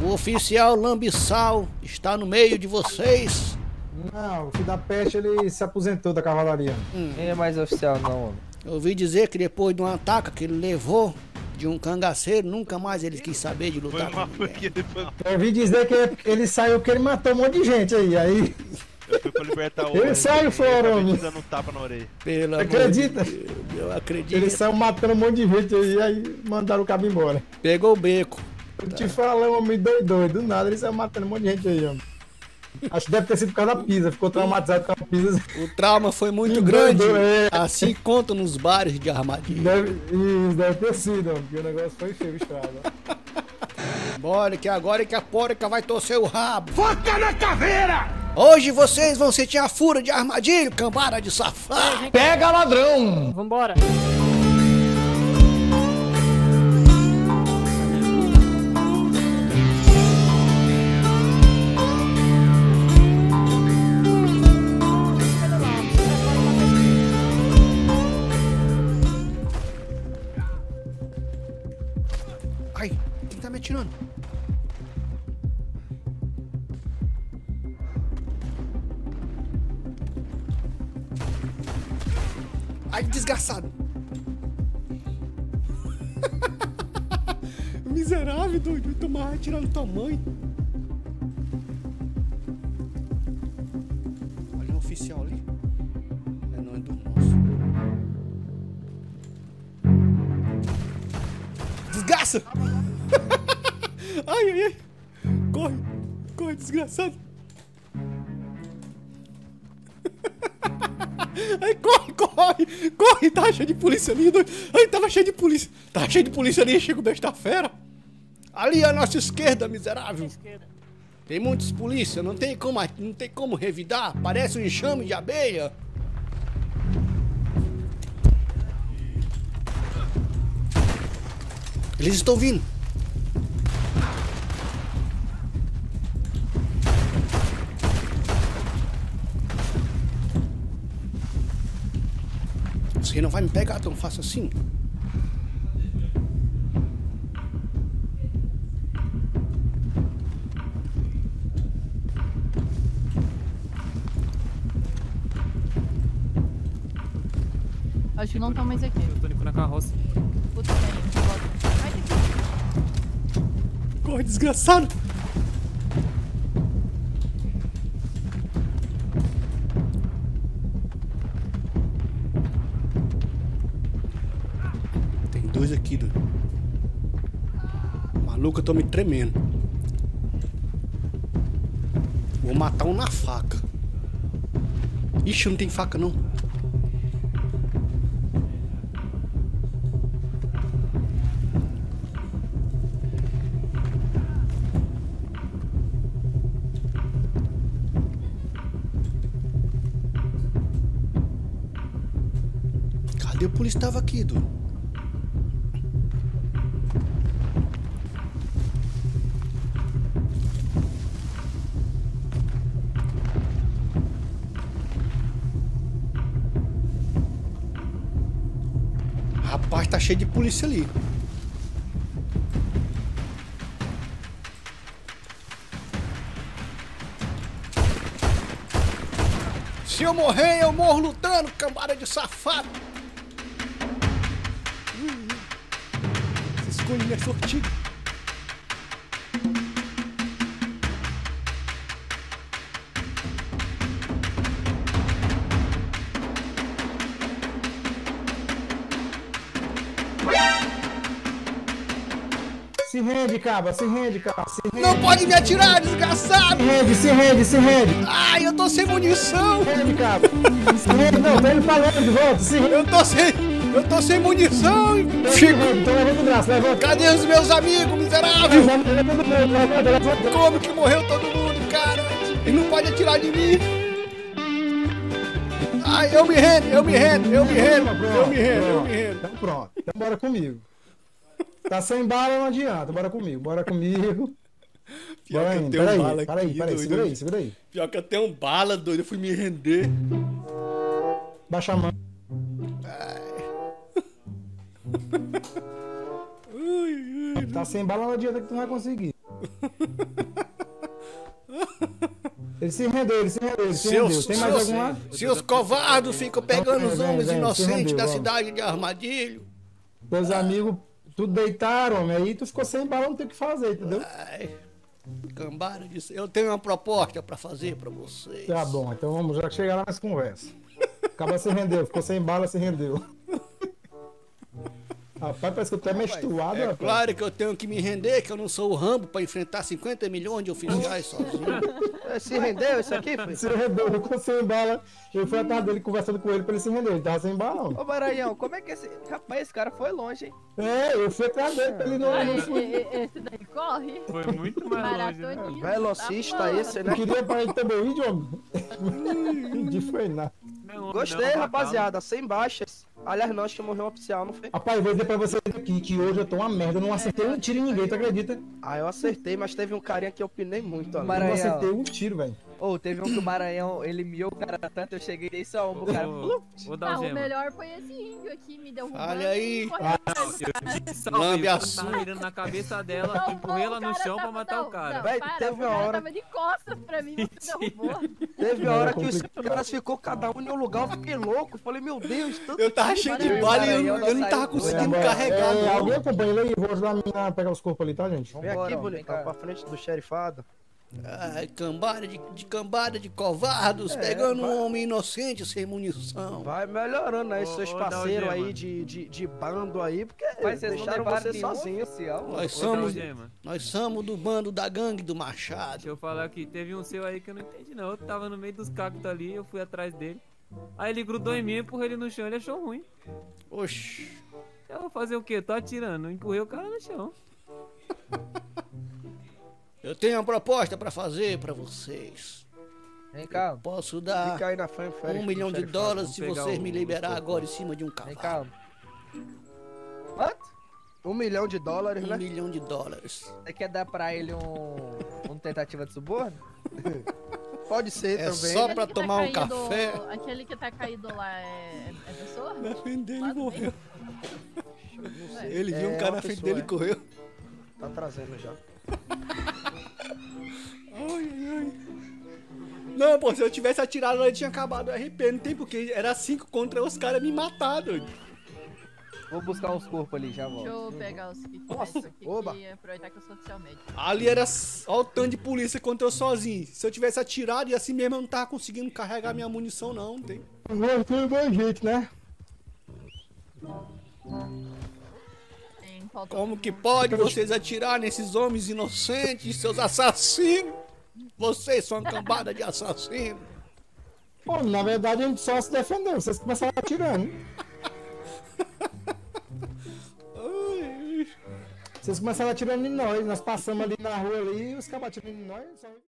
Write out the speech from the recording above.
O oficial Lambiçal está no meio de vocês? Não, o filho da peste ele se aposentou da cavalaria. Nem é mais oficial não, homem. Eu ouvi dizer que depois de um ataque que ele levou de um cangaceiro, nunca mais ele quis saber de lutar com ninguém. Eu ouvi dizer que ele saiu porque ele matou um monte de gente aí. Eu fui pra libertar o Ele saiu fora, homem. dando um tapa na orelha. Pelo Acredita? amor de Deus, eu acredito. Ele saiu matando um monte de gente aí mandaram o cabo embora. Pegou o beco. Eu te falando, homem doido. Do nada ele saiu matando um monte de gente aí, homem. Acho que deve ter sido por causa da pizza, ficou traumatizado com a pizza. O trauma foi muito Que grande, doido, é. assim conta nos bares de armadilha. Deve ter sido, homem, porque o negócio foi feio, estrada. Bora que agora é que a porca vai torcer o rabo. Foca na caveira! Hoje vocês vão sentir a fúria de armadilha, cambada de safado. Pega ladrão! Vambora. Ai, quem tá me atirando? Ai, desgraçado. Miserável, doido. Tomar atirando tua mãe. Olha um oficial ali. É, não é do nosso. Desgraça! Ai, ai, ai. Corre, desgraçado. Ai, corre, tá cheio de polícia ali, doido. Ai, tava cheio de polícia ali, chega o besta fera. Ali à nossa esquerda, miserável. Tem muitos polícia, não tem como revidar, parece um enxame de abelha. Eles estão vindo. Você não vai me pegar tão fácil assim. Acho que não tá mais aqui. Eu tô indo na carroça. Puta que pariu, vai ter que... Corre, desgraçado. Tem dois aqui, doido. Maluco, eu tô me tremendo. Vou matar um na faca. Ixi, não tem faca não. Cadê o polícia? Tava aqui, doido. Rapaz, tá cheio de polícia ali. Se eu morrer, eu morro lutando, cambada de safado. Essas coisas é sortido. Se rende, cabra, se rende. Não pode me atirar, desgraçado! Se rende. Ai, eu tô sem munição! Se rende, cabra. Se rende, não, tô indo pra longe de volta, se rende. Eu tô sem munição! Se rende, então levanta o braço, levanta. Cadê os meus amigos, miserável? Como que morreu todo mundo, cara? Ele não pode atirar de mim! Ai, eu me rendo! Então pronto, então bora comigo. Tá sem bala, não adianta, bora comigo. Pior Bora que eu indo, tenho peraí, bala aqui, peraí, doido. segura aí. Pior que eu tenho bala, doido, eu fui me render. Baixa a mão. Tá sem bala, não adianta que tu não vai conseguir. Ele se rendeu, ele se rendeu, ele se rendeu. Tem mais algum lá? Se os covardes ficam pegando os Vem, homens vem, se inocentes rendeu, da vamos. cidade de Armadilho. Teus amigos tudo deitaram, homem. Aí tu ficou sem bala, não tem o que fazer, entendeu? Ai, cambada disso. Eu tenho uma proposta pra fazer pra vocês. Tá bom, então vamos já chegar lá nas conversas. Acaba se rendeu, ficou sem bala, se rendeu. Rapaz, parece que eu tô menstruado, É rapaz. claro que eu tenho que me render, que eu não sou o Rambo pra enfrentar 50 milhões de oficiais sozinho. Se rendeu isso aqui, foi? Se rendeu, ficou sem bala. Eu fui atrás dele conversando com ele pra ele se render. Ele tava sem bala, homem. Ô, Maranhão, como é que esse... Rapaz, esse cara foi longe, hein? É, eu fui atrás dele pra ele não fui. Esse daí corre. Foi muito mais longe, né? Maratonista. Velocista tá esse, né? Eu queria pra ele também, vídeo, homem. Não foi nada. Não, Gostei, não, rapaziada. Sem baixas. Aliás, não, acho que morreu um oficial, não foi? Rapaz, eu vou dizer pra vocês aqui que hoje eu tô uma merda. Eu não acertei um tiro em ninguém, tu acredita? Ah, eu acertei, mas teve um carinha que eu pinei muito, Eu amigo. Maranhão. não acertei um tiro, velho. Ô, teve um que o Maranhão, ele miou o cara tanto, eu cheguei dei só um, o cara... Vou dar Ah, o o gema. melhor foi esse índio aqui, me derrubando. Olha aí. e correndo atrás do cara. Lambe Salve, a eu sua. tava mirando na cabeça dela, Não, empurrei ela no cara chão pra tava- matar o não, cara. não, Véi, para, teve o uma cara hora- tava de costas pra mim, você derrubou. Teve a hora É que os complicado. caras ficou cada um em um lugar, eu fiquei louco. Falei, meu Deus, tanto Eu tava cheio de Maranhão, bala e Maranhão eu não não tava saiu. conseguindo Agora, carregar, não. alguém acompanha ele aí? Vou ajudar a menina a pegar os corpos ali, tá, gente? Vem Vambora, aqui, vem bonitão, cá. pra frente do xerifado. Ai, cambada de covardes, pegando um homem inocente sem munição. Vai melhorando aí, Ô, seus ô, parceiros aí Dalgema. de bando aí, porque Mas vocês não deixaram levaram você nenhum sozinho. oficial? Nós Ô, somos, Dalgema, nós somos do bando da gangue do deixa Machado. eu falar aqui, teve um seu aí que eu não entendi não. Eu tava no meio dos cactos ali, eu fui atrás dele. Aí ele grudou em mim, eu empurrei ele no chão, ele achou ruim. Oxi. Eu vou fazer o quê? Tô atirando, eu empurrei o cara no chão. Eu tenho uma proposta pra fazer pra vocês. Vem cá, Posso dar Fica aí na frente, $1 milhão se Vamos vocês pegar me o- liberar os agora em cima de um vem cavalo. cá. Quanto? $1 milhão, $1 né? milhão. Você quer dar pra ele um tentativa de suborno? Pode ser É também. só Aquele pra que tá tomar um caído- café. Aquele que tá caído lá é pessoa? Na frente dele Lá do morreu. meio? Ele viu um É cara uma na frente pessoa, dele e é. correu. Tá trazendo já. Ai, ai, ai. Não, pô, se eu tivesse atirado ele tinha acabado o RP. Não tem porque era 5 contra os caras me matar, doido. Vou buscar uns corpos ali, já Deixa volto. eu pegar os kits Nossa, médicos aqui oba. e aproveitar que eu sou oficial médico. Ali era ó o tanto de polícia contra eu sozinho. Se eu tivesse atirado e assim mesmo eu não tava conseguindo carregar minha munição, não tem. Agora foi mais gente, né? Falta Como que pode vocês atirar nesses homens inocentes, seus assassinos? Vocês são uma cambada de assassinos. Pô, na verdade a gente só se defendeu. Vocês começaram atirando. Vocês começaram atirando em nós. Nós passamos ali na rua ali e os cabos atirando em nós. Só...